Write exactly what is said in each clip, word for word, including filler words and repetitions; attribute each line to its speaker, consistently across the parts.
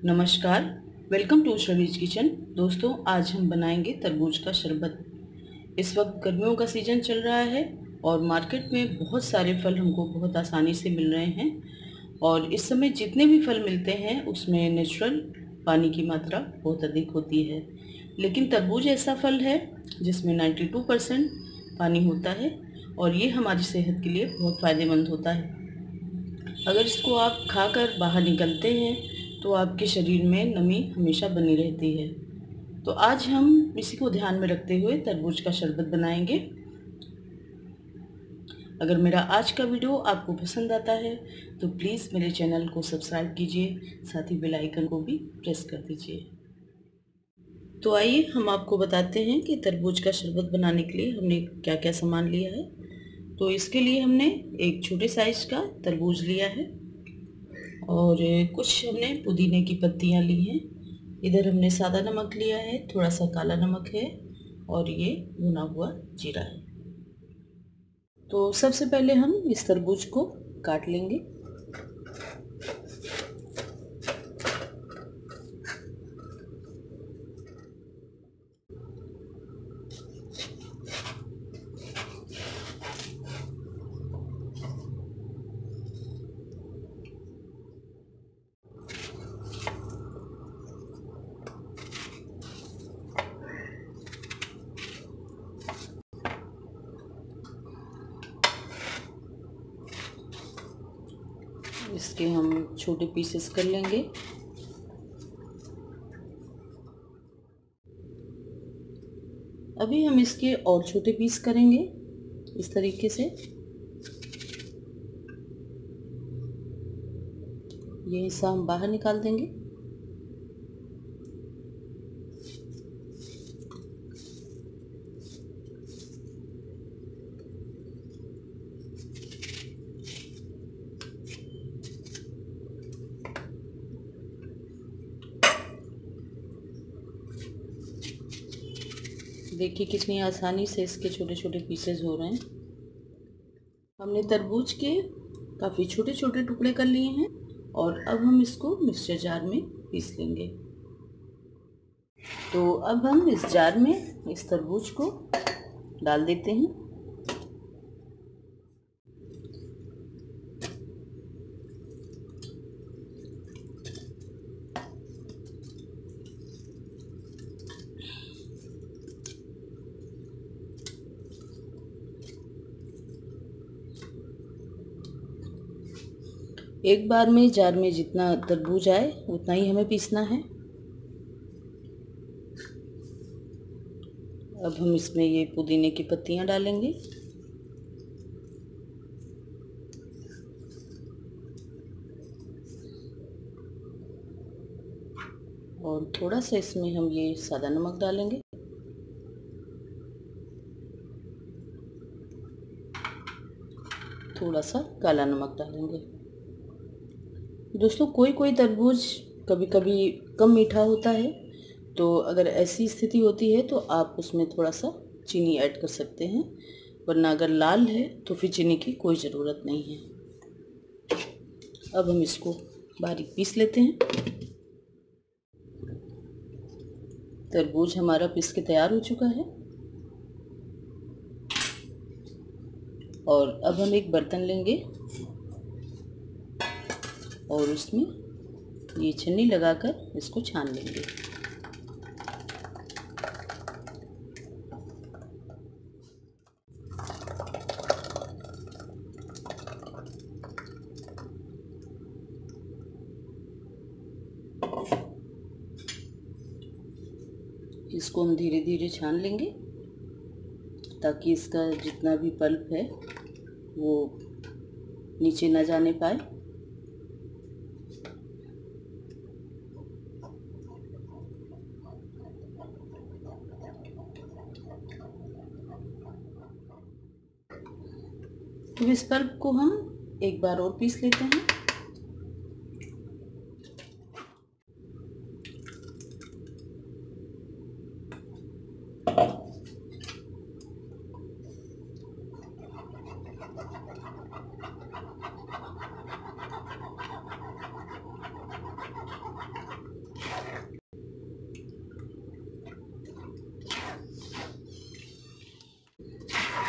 Speaker 1: नमस्कार, welcome to श्रवीज kitchen. दोस्तों, आज हम बनाएंगे तरबूज का शरबत। इस वक्त गर्मियों का सीज़न चल रहा है और मार्केट में बहुत सारे फल हमको बहुत आसानी से मिल रहे हैं। और इस समय जितने भी फल मिलते हैं उसमें नेचुरल पानी की मात्रा बहुत अधिक होती है, लेकिन तरबूज ऐसा फल है जिसमें बानवे परसेंट पानी होता है और ये हमारी सेहत के लिए बहुत फ़ायदेमंद होता है। अगर इसको आप खाकर बाहर निकलते हैं तो आपके शरीर में नमी हमेशा बनी रहती है। तो आज हम इसी को ध्यान में रखते हुए तरबूज का शरबत बनाएंगे। अगर मेरा आज का वीडियो आपको पसंद आता है तो प्लीज़ मेरे चैनल को सब्सक्राइब कीजिए, साथ ही बेल आइकन को भी प्रेस कर दीजिए। तो आइए हम आपको बताते हैं कि तरबूज का शरबत बनाने के लिए हमने क्या क्या सामान लिया है। तो इसके लिए हमने एक छोटे साइज़ का तरबूज लिया है और कुछ हमने पुदीने की पत्तियां ली हैं। इधर हमने सादा नमक लिया है, थोड़ा सा काला नमक है और ये भुना हुआ जीरा है। तो सबसे पहले हम इस तरबूज को काट लेंगे। इसके हम छोटे पीसेस कर लेंगे। अभी हम इसके और छोटे पीस करेंगे इस तरीके से। ये हिस्सा हम बाहर निकाल देंगे। देखिए कितनी आसानी से इसके छोटे छोटे पीसेस हो रहे हैं। हमने तरबूज के काफ़ी छोटे छोटे टुकड़े कर लिए हैं और अब हम इसको मिक्सचर जार में पीस लेंगे। तो अब हम इस जार में इस तरबूज को डाल देते हैं। एक बार में जार में जितना तरबूज आए उतना ही हमें पीसना है। अब हम इसमें ये पुदीने की पत्तियां डालेंगे और थोड़ा सा इसमें हम ये सादा नमक डालेंगे। थोड़ा सा काला नमक डालेंगे। दोस्तों, कोई कोई तरबूज कभी कभी कम मीठा होता है, तो अगर ऐसी स्थिति होती है तो आप उसमें थोड़ा सा चीनी ऐड कर सकते हैं, वरना अगर लाल है तो फिर चीनी की कोई ज़रूरत नहीं है। अब हम इसको बारीक पीस लेते हैं। तरबूज हमारा पीस के तैयार हो चुका है और अब हम एक बर्तन लेंगे और उसमें ये छन्नी लगाकर इसको छान लेंगे। इसको हम धीरे धीरे छान लेंगे ताकि इसका जितना भी पल्प है वो नीचे ना जाने पाए। तो इस पल्प को हम एक बार और पीस लेते हैं।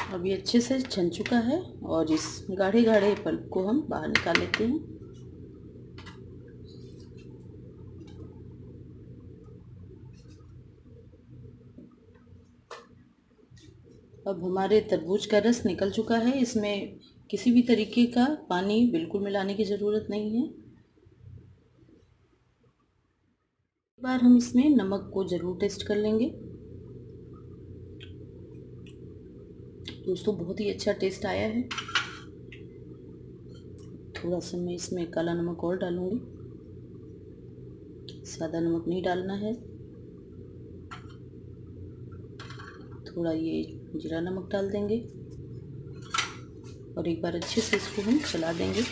Speaker 1: अब ये अच्छे से छन चुका है और इस गाढ़े गाढ़े पल्प को हम बाहर निकाल लेते हैं। अब हमारे तरबूज का रस निकल चुका है। इसमें किसी भी तरीके का पानी बिल्कुल मिलाने की ज़रूरत नहीं है। एक बार हम इसमें नमक को ज़रूर टेस्ट कर लेंगे। दोस्तों बहुत ही अच्छा टेस्ट आया है। थोड़ा सा मैं इसमें काला नमक और डालूंगी, सादा नमक नहीं डालना है। थोड़ा ये जीरा नमक डाल देंगे और एक बार अच्छे से इसको हम चला देंगे।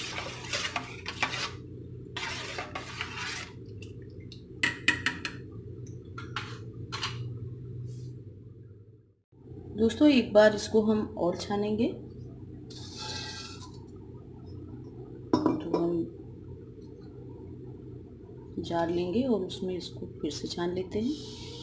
Speaker 1: दोस्तों एक बार इसको हम और छानेंगे। तो हम जार लेंगे और उसमें इसको फिर से छान लेते हैं।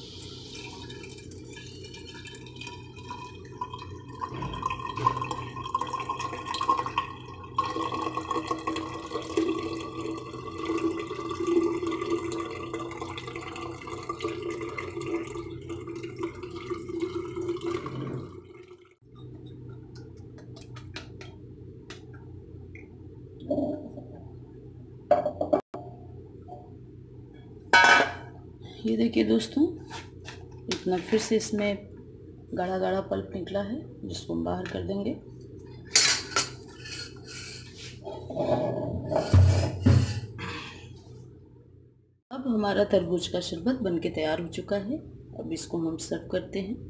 Speaker 1: ये देखिए दोस्तों, इतना फिर से इसमें गाढ़ा गाढ़ा पल्प निकला है, जिसको हम बाहर कर देंगे। अब हमारा तरबूज का शरबत बनके तैयार हो चुका है। अब इसको हम सर्व करते हैं।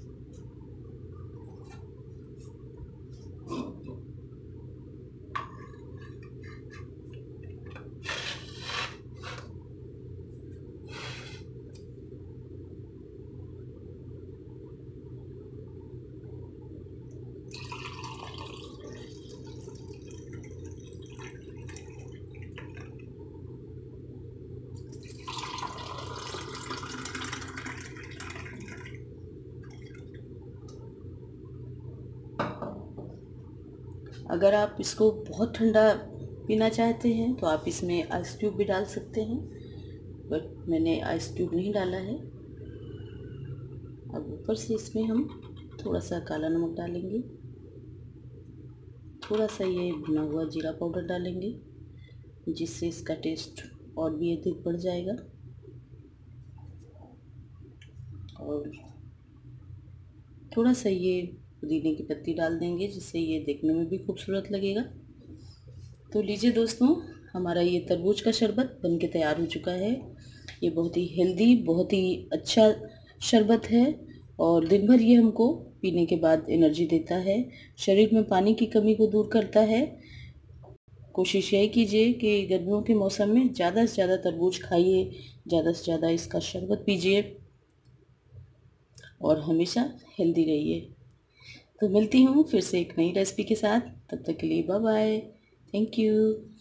Speaker 1: अगर आप इसको बहुत ठंडा पीना चाहते हैं तो आप इसमें आइस क्यूब भी डाल सकते हैं, बट मैंने आइस क्यूब नहीं डाला है। अब ऊपर से इसमें हम थोड़ा सा काला नमक डालेंगे, थोड़ा सा ये भुना हुआ जीरा पाउडर डालेंगे, जिससे इसका टेस्ट और भी अधिक बढ़ जाएगा। और थोड़ा सा ये पुदीने की पत्ती डाल देंगे, जिससे ये देखने में भी खूबसूरत लगेगा। तो लीजिए दोस्तों, हमारा ये तरबूज का शरबत बनके तैयार हो चुका है। ये बहुत ही हेल्दी, बहुत ही अच्छा शरबत है और दिन भर ये हमको पीने के बाद एनर्जी देता है, शरीर में पानी की कमी को दूर करता है। कोशिश यही कीजिए कि गर्मियों के मौसम में ज़्यादा से ज़्यादा तरबूज खाइए, ज़्यादा से ज़्यादा इसका शरबत पीजिए और हमेशा हेल्दी रहिए। तो मिलती हूँ फिर से एक नई रेसिपी के साथ। तब तक के लिए बाय बाय, थैंक यू।